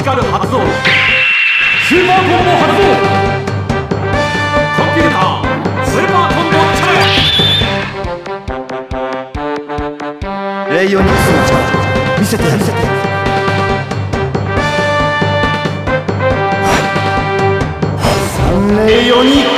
チカル発動。スーパーコンボ発動。コンピュータースーパーコンボチャレ。 レイオニクスの力見せてやる。 レイオニ